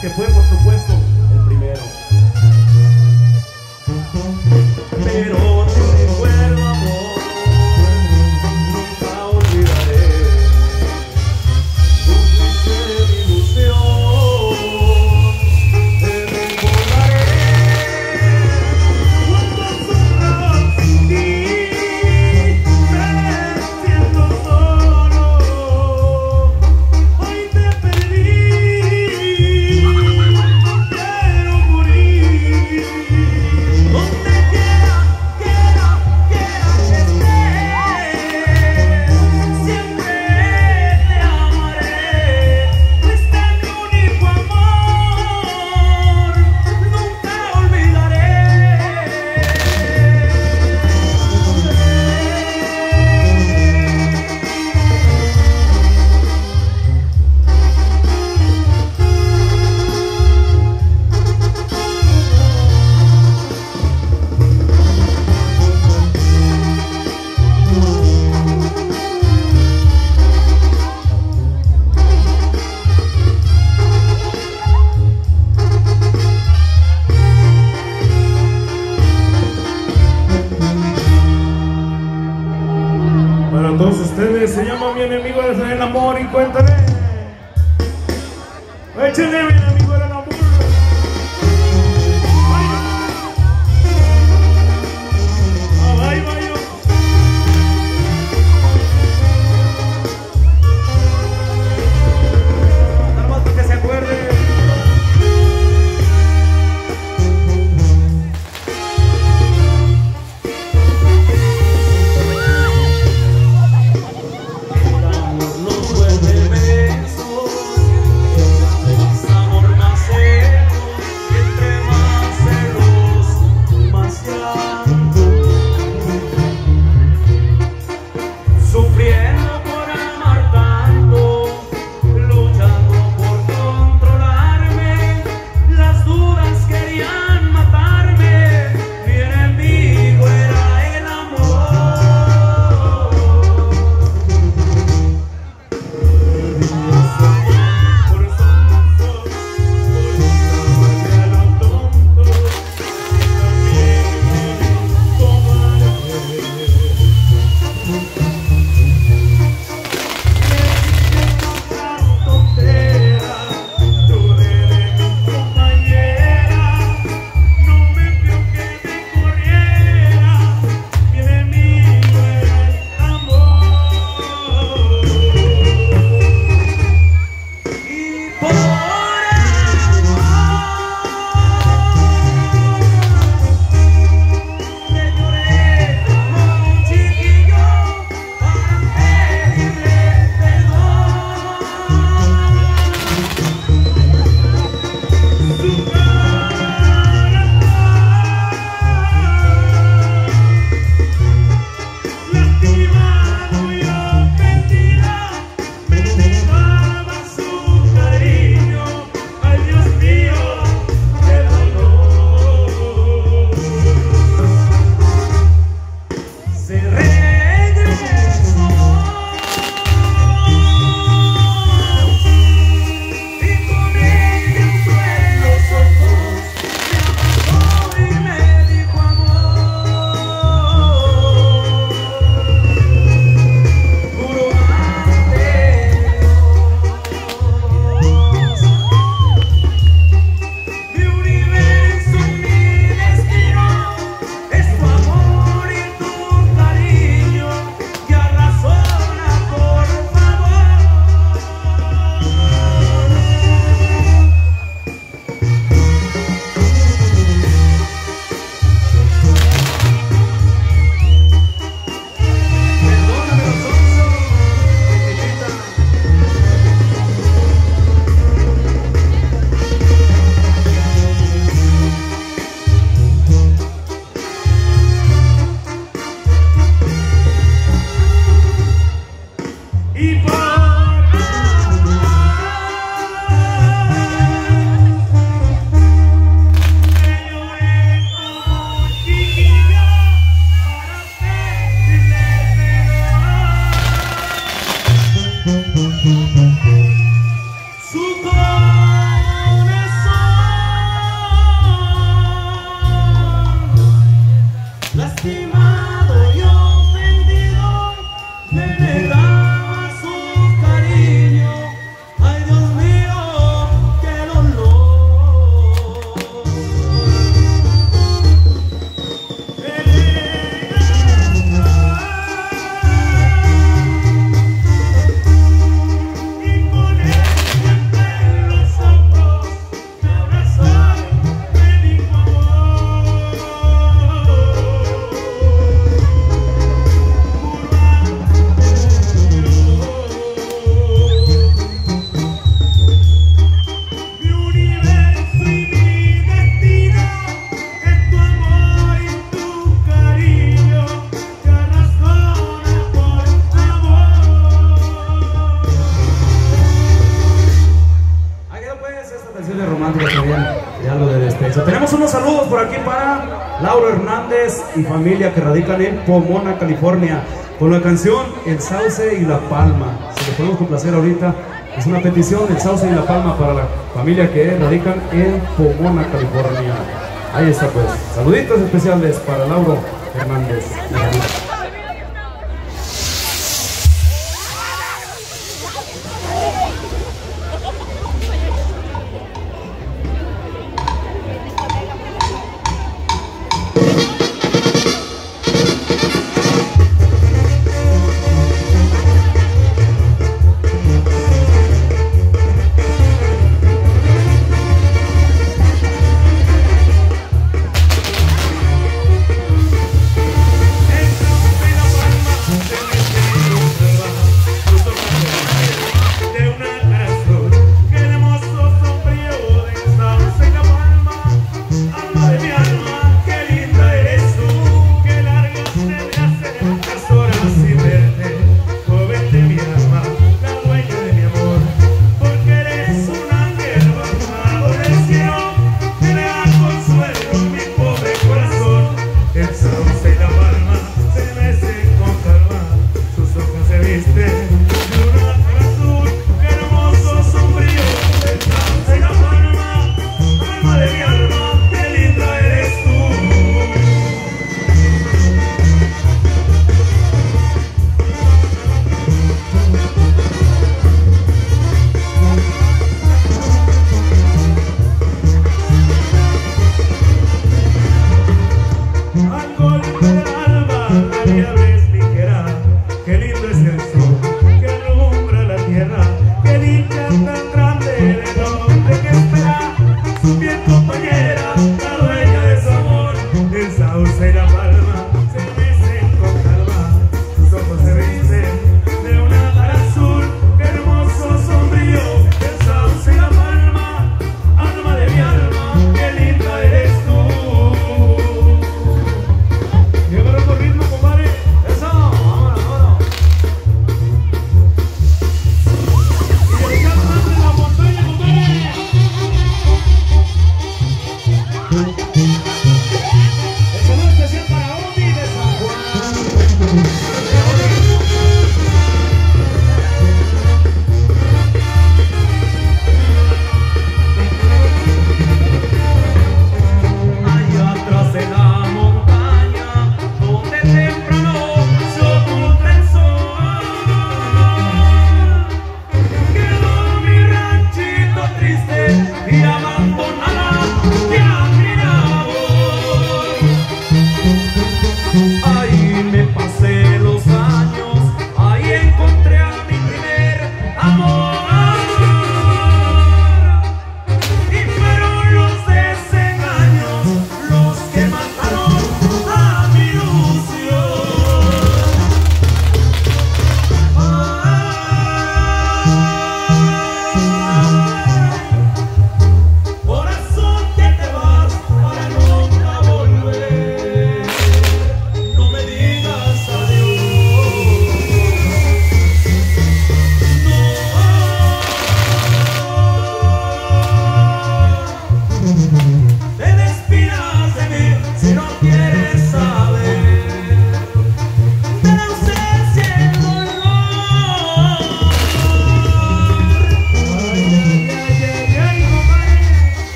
que fue por supuesto el primero. Pero te recuerdo, amor, nunca olvidaré. Tú fuiste mi ilusión, te recordaré. Cuando sombras sin ti me siento solo. Hoy te perdí, quiero morir. Donde quiera que estés, siempre te amaré. Fuiste mi único amor, nunca olvidaré. Para todos ustedes, se llama Mi Enemigo del Amor y cuéntale. Échenle Mi Enemigo del Amor. Ay, vaya. Nada más para que se acuerde. El amor nos vuelve besos, más amor por aquí para Lauro Hernández y familia que radican en Pomona, California, con la canción El Sauce y la Palma. Si le podemos complacer ahorita, es una petición, El Sauce y la Palma, para la familia que radican en Pomona, California. Ahí está pues, saluditos especiales para Lauro Hernández y familia.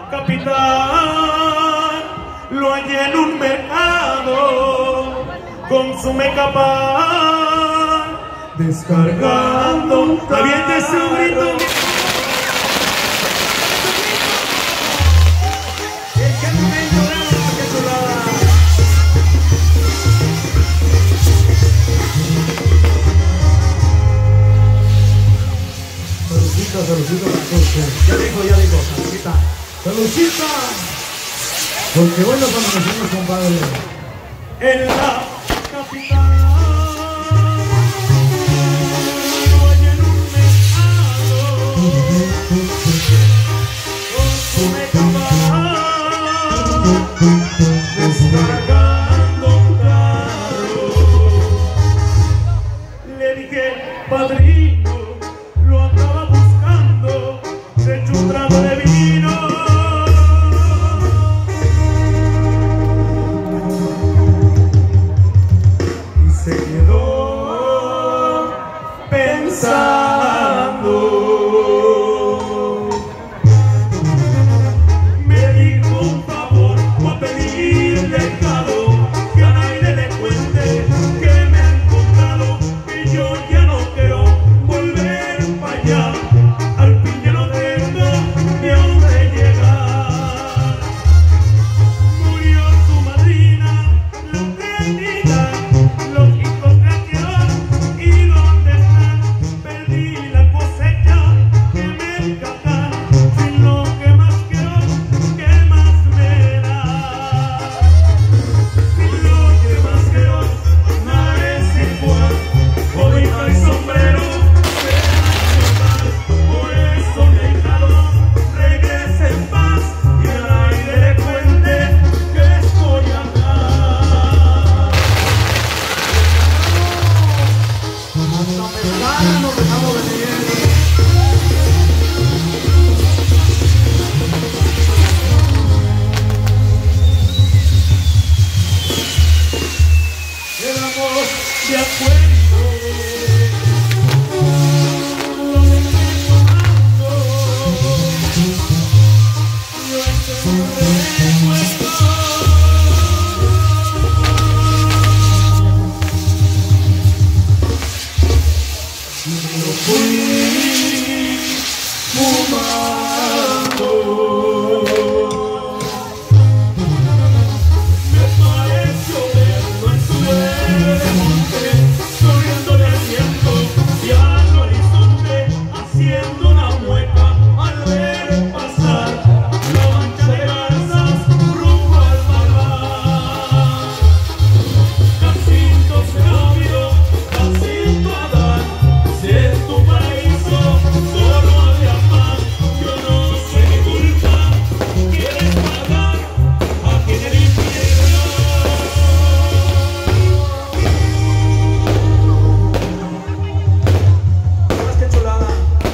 capitán, lo hallé en un mercado, consume capaz, descargando, aviente su grito. Saludcita, ya dijo, saludcita. Saludcita. Porque bueno, cuando nos vemos, compadre. En la capital, oye en un mercado, consume capaz, descargando un carro. Le dije, padrino, lo andaba buscando, se echó un trago de vino. Y se quedó pensando. Me dijo un favor, voy a pedirle caro, que a nadie le cuente que me ha encontrado, que yo ya no quiero volver para allá, al fin ya no tengo ni a dónde llegar. Murió su madrina, la Trinidad, los hijos crecieron y dónde están, perdí la cosecha que me encanta, sin lo que más quiero, que más me da. Sin lo que más quiero, nada es igual, cobija y sombrero. Por eso dejado, regrese en paz y al aire le cuente que estoy acá. Hasta Mezcala nos dejamos venir. Éramos de acuerdo. Me pareció verlo en su verde monte, corriendo del viento y al horizonte, haciendo una mueca al ver pasar la mancha de garzas rumbo al mar. Jacinto se movió, Jacinto Adán, si es tu paraíso, solo de amar. Yo no sé qué culpa quieres pagar aquí en el infierno. Más que chulada.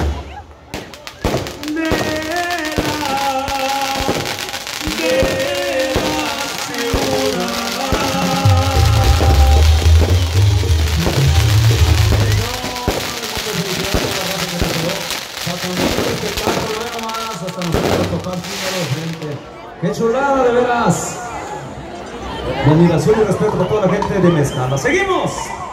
¡Qué chulada, de veras! Admiración y respeto para toda la gente de Mezcala. ¡Seguimos!